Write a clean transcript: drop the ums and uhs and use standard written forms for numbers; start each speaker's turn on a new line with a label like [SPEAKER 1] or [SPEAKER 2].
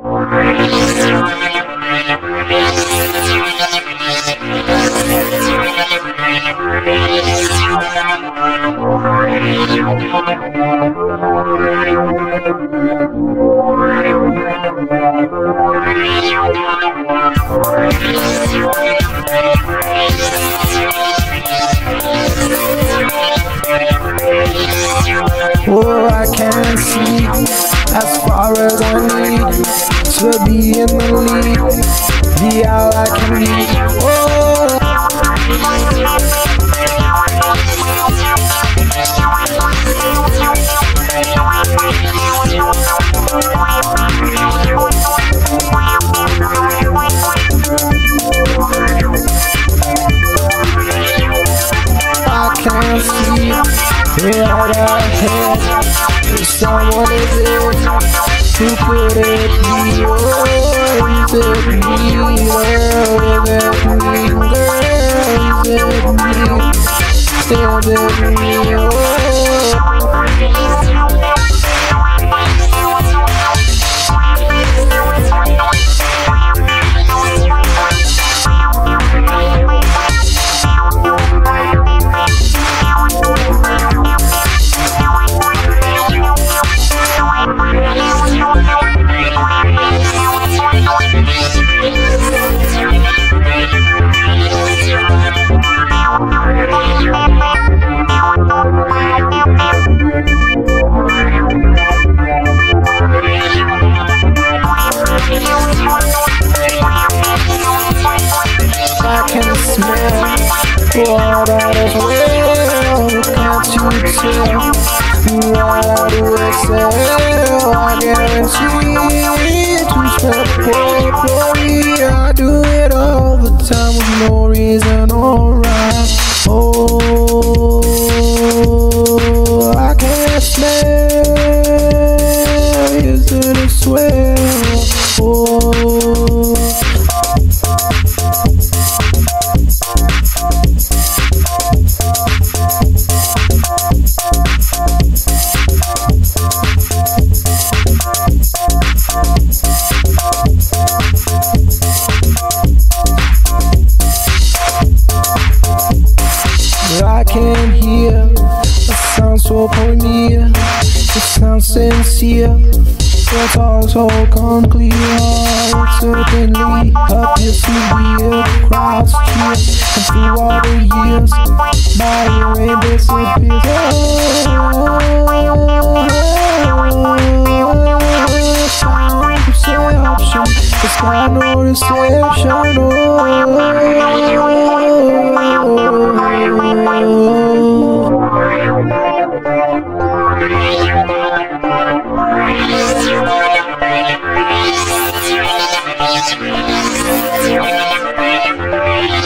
[SPEAKER 1] Oh, I can't see as far as I need to be in the lead. Be all I can be. Oh, I can't see right ahead. If someone is there, who could it be? Oh, is it me? Girl, is it me? Girl, is it me? Is it me? Oh. I can smell what I well. Can't you tell what I do excel? I guarantee to step glory. I do it all the time with no reason or rhyme. Oh, I can't smell. Is it a swell? Oh. I can hear a sound so near, it sounds sincere, your talk so come clear. Certainly appears to be a crowd's cheer, and through all the years, my hearing disappears. Perception, it's got no reception.
[SPEAKER 2] Oh,